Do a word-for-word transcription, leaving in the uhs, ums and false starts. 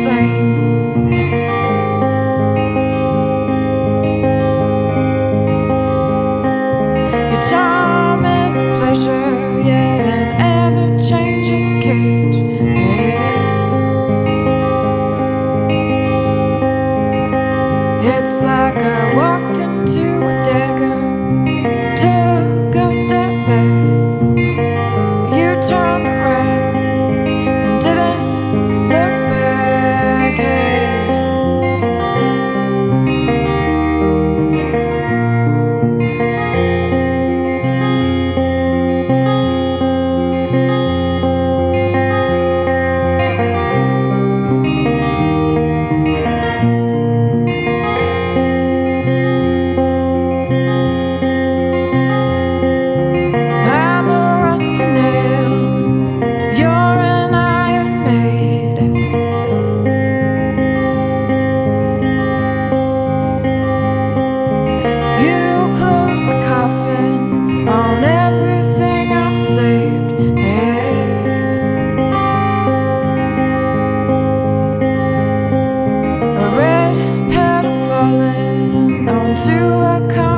same. Your charm is a pleasure, yet an ever-changing cage. Yeah. It's like I walked into a dagger, took a step back. You turned around and didn't look back. Hey. I'm a rusty nail, you're an iron maid. You close the coffin on everything I've saved. Hey. A red petal falling onto a coffin.